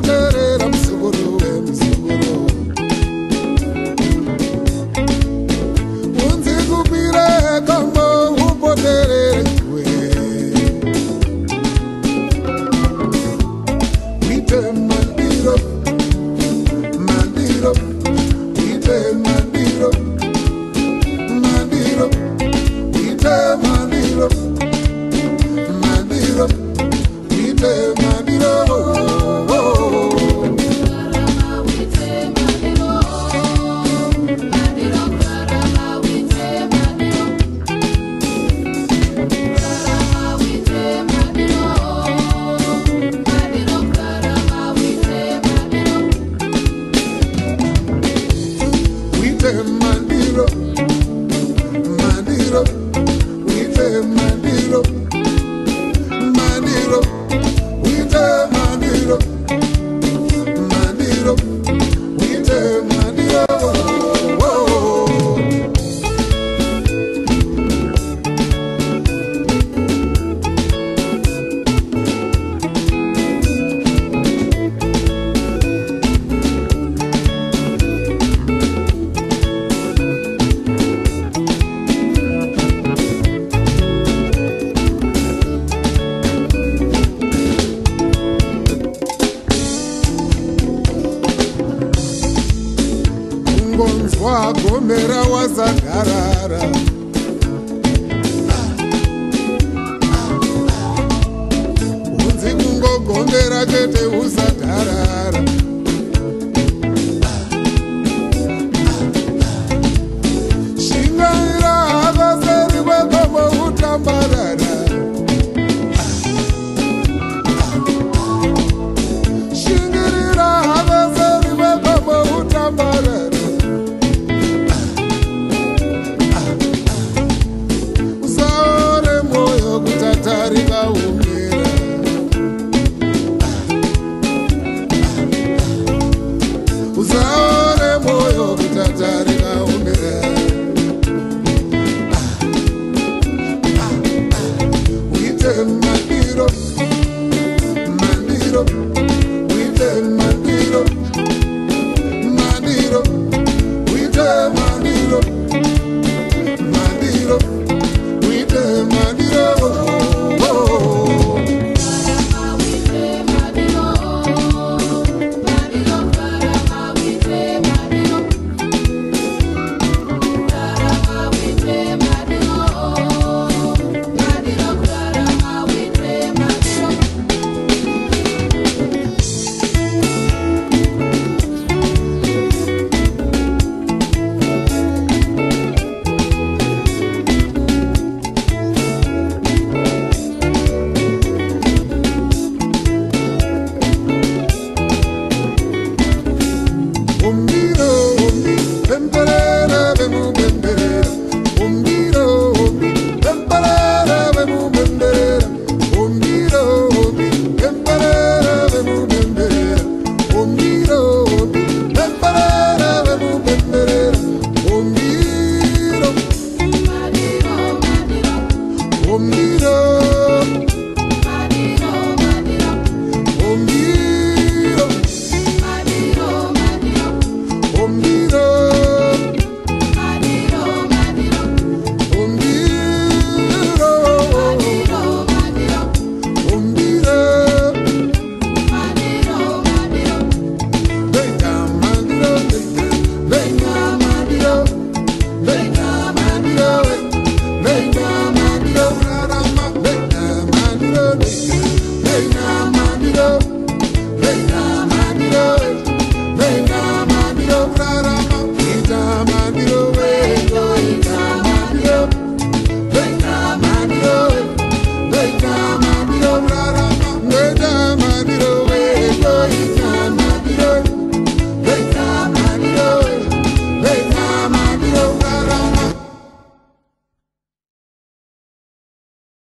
umboterera musukuru wemusukuru unzi kukwire kambo umboterere we wite mandiro mandiro wite mandiro mandiro wite mandiro mandiro wite mandiro Mandiro, mandiro, wite mandiro, mandiro, wite mandiro, mandiro, wite mandiro. Ngonzwa gomera wazagarara unzi kungogombera chete usagarara shingaira havaseri wegomo utambarara shingirira havaseri wegomo utambarara tarika umira uzaore moyo kutatarika umira wite mandiro mandiro wite mandiro mandiro wite mandiro mandiro wite mandiro. Umbi